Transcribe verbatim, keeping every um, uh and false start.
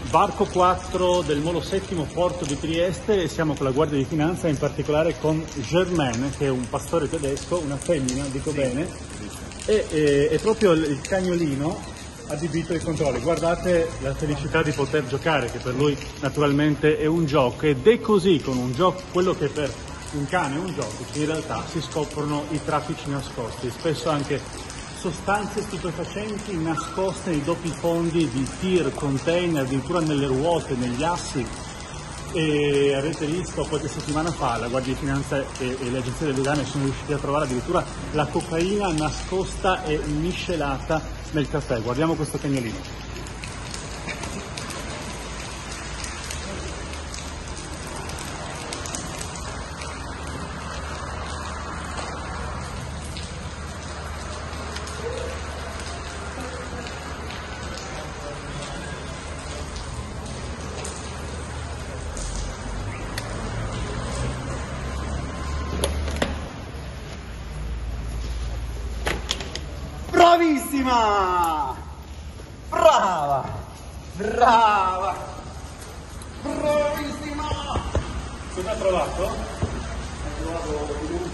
Varco quattro del Molo settimo Porto di Trieste, e siamo con la Guardia di Finanza, in particolare con Germaine, che è un pastore tedesco, una femmina, dico sì, bene, e è, è proprio il cagnolino adibito ai controlli. Guardate la felicità di poter giocare, che per lui naturalmente è un gioco, ed è così con un gioco, quello che per un cane è un gioco, che in realtà si scoprono i traffici nascosti, spesso anche sostanze stupefacenti nascoste nei doppi fondi di tir, container, addirittura nelle ruote, negli assi. E avete visto qualche settimana fa la Guardia di Finanza e, e le agenzie delle dogane sono riusciti a trovare addirittura la cocaina nascosta e miscelata nel caffè. Guardiamo questo cagnolino. Bravissima! Brava! Brava! Bravissima! Cosa ha trovato? Ho trovato